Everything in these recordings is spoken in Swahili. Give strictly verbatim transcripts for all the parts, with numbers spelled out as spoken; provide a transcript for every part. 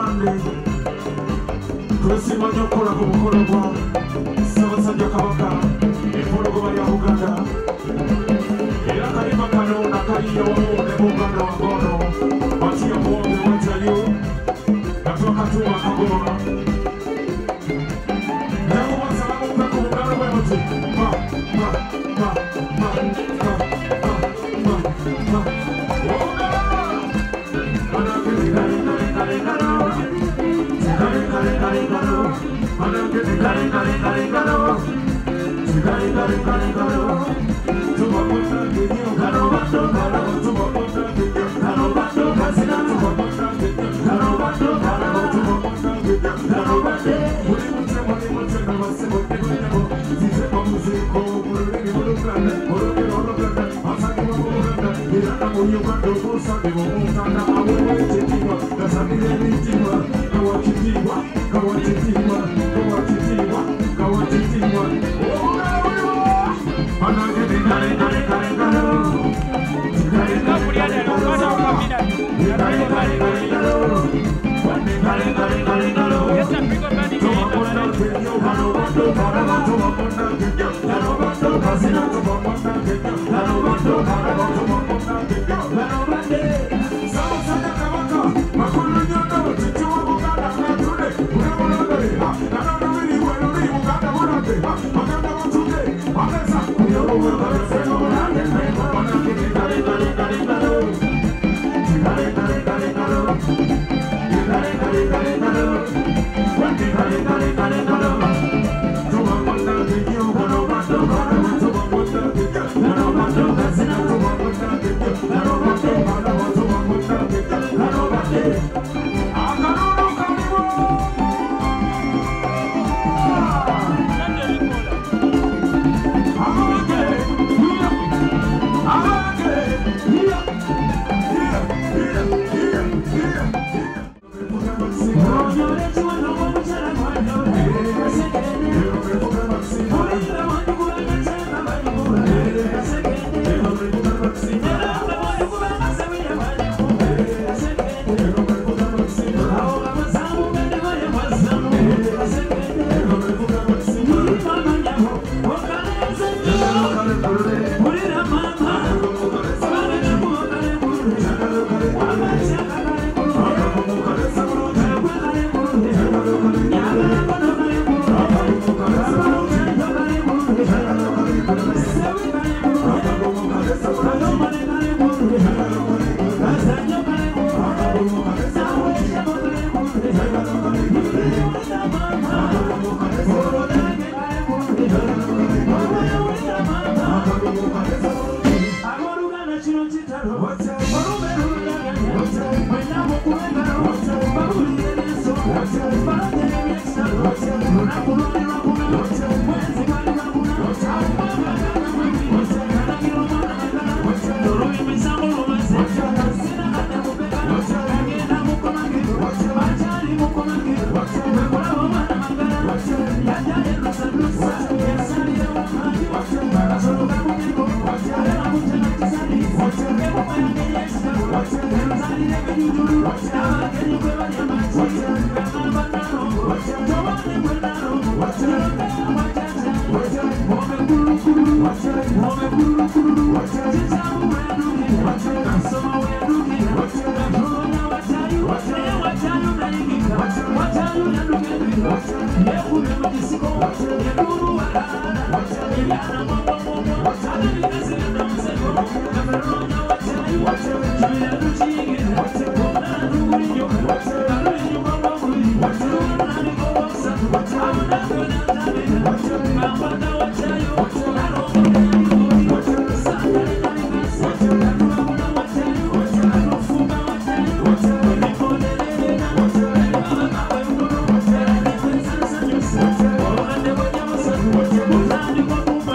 abandi tusimanya okkola ku mukolo gwa Ssaabasajja Kabaka empologoma ya Buganda era kalima kano nakaliyo wamu ne Buganda wagono batiya muwonge watayo natwa katuma kagoma nabo basalamuka ku bugalo bwe muti ma ma ma ma ma ma ma ma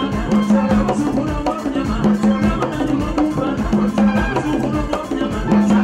What's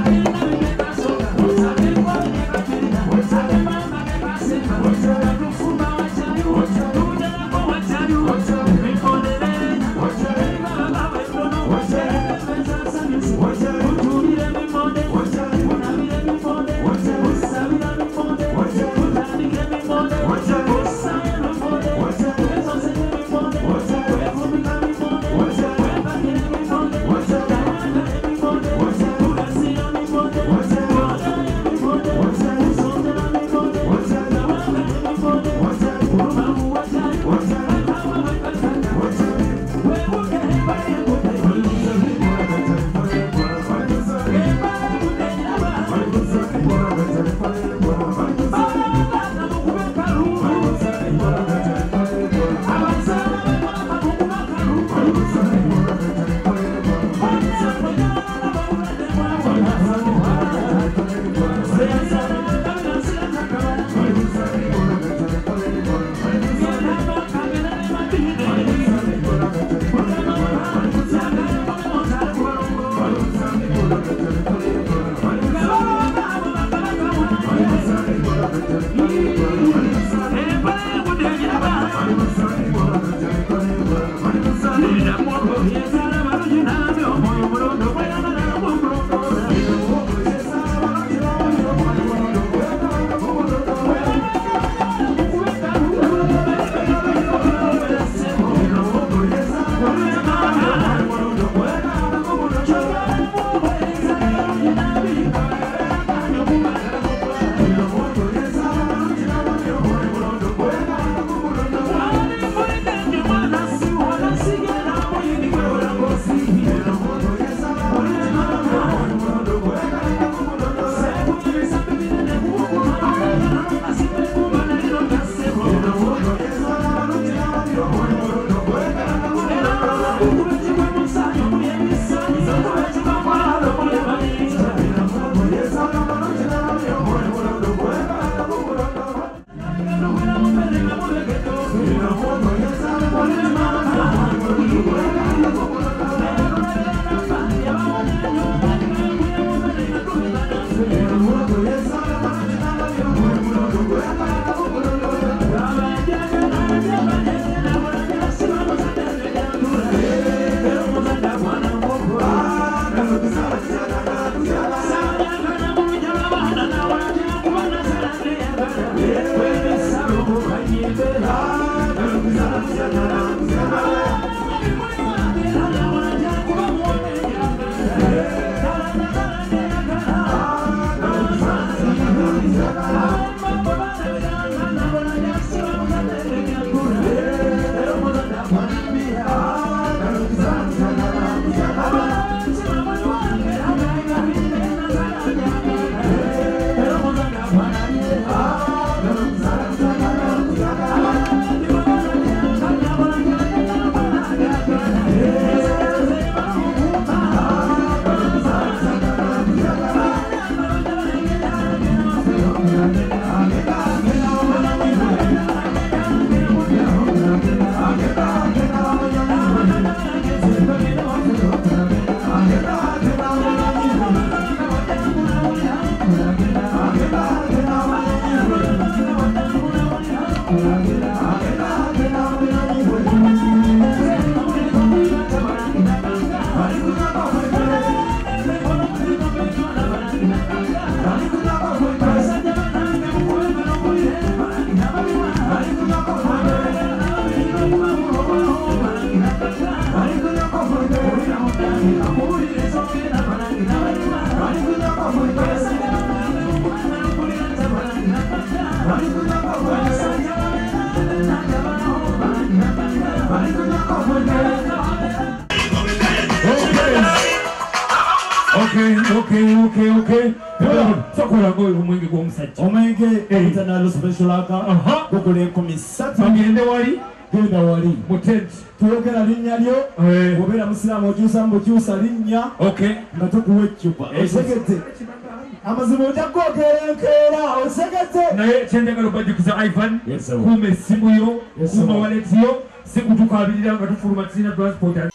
Okay, okay, okay, okay. Sokola ngo omwenge gw'omusajja. Omwenge internal special aka. Aha. Gugula enkumi ssatu. Bagende wali. Genda wali. Mu tent. Tuyogera linnya lyo. Eh. Obeera musiraamu okyusa mbukyusa linnya. Okay. Nga tukuwa eccupa. Osegete. Amazima ojja kwogera enkeera. Osegete. Naye kyenjagala obajjukiza Ivan. Yes, sir. Kuuma essimu yo. Yes, sir. Kuuma wallet yo. Si kutukabirira nga tufuluma tusina transport.